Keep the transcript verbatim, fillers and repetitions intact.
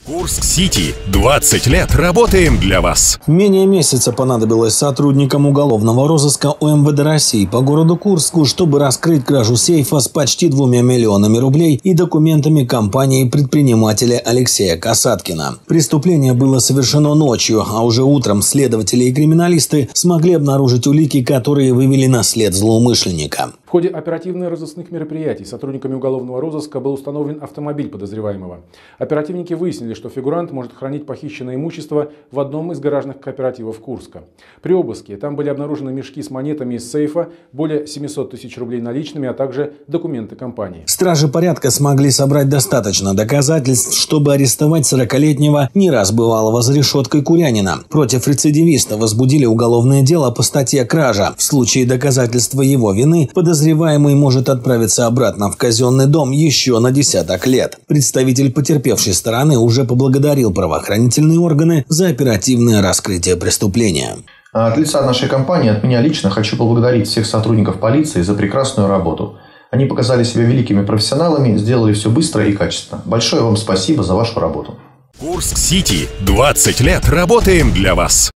Курск-Сити. двадцать лет работаем для вас. Менее месяца понадобилось сотрудникам уголовного розыска УМВД России по городу Курску, чтобы раскрыть кражу сейфа с почти двумя миллионами рублей и документами компании предпринимателя Алексея Касаткина. Преступление было совершено ночью, а уже утром следователи и криминалисты смогли обнаружить улики, которые вывели на след злоумышленника. В ходе оперативно-розыскных мероприятий сотрудниками уголовного розыска был установлен автомобиль подозреваемого. Оперативники выяснили, что фигурант может хранить похищенное имущество в одном из гаражных кооперативов Курска. При обыске там были обнаружены мешки с монетами из сейфа, более семисот тысяч рублей наличными, а также документы компании. Стражи порядка смогли собрать достаточно доказательств, чтобы арестовать сорокалетнего, не раз бывалого за решеткой курянина. Против рецидивиста возбудили уголовное дело по статье «Кража». В случае доказательства его вины подозреваемый может отправиться обратно в казенный дом еще на десяток лет. Представитель потерпевшей стороны уже поблагодарил правоохранительные органы за оперативное раскрытие преступления. От лица нашей компании, от меня лично, хочу поблагодарить всех сотрудников полиции за прекрасную работу. Они показали себя великими профессионалами, сделали все быстро и качественно. Большое вам спасибо за вашу работу. Курск-Сити. двадцать лет работаем для вас.